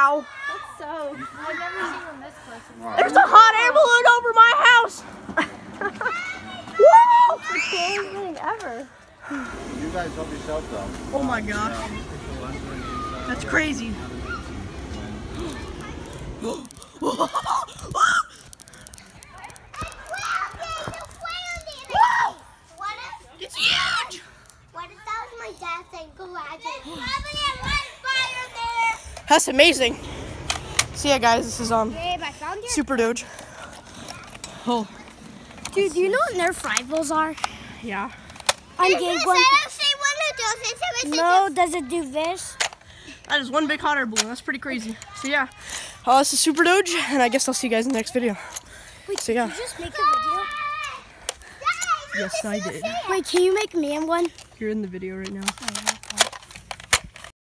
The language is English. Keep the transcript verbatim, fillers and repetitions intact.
Wow. That's so. I've never seen one this close. Wow. There's a hot air balloon over my house. Woo! It's the coolest thing ever. You guys help yourself though. Oh my gosh. That's crazy. It's huge! What if that was my dad saying garage? That's amazing. So yeah, guys, this is um Babe, I found your... Super Doge. Oh Dude, do you know what Nerf rivals are? yeah. I'm getting one. No, does it do this? That is one big hot air balloon. That's pretty crazy. So yeah, uh, this is Super Doge, and I guess I'll see you guys in the next video. Wait, so yeah. did you just make a video? Yes, I did. Wait, can you make me in one? You're in the video right now.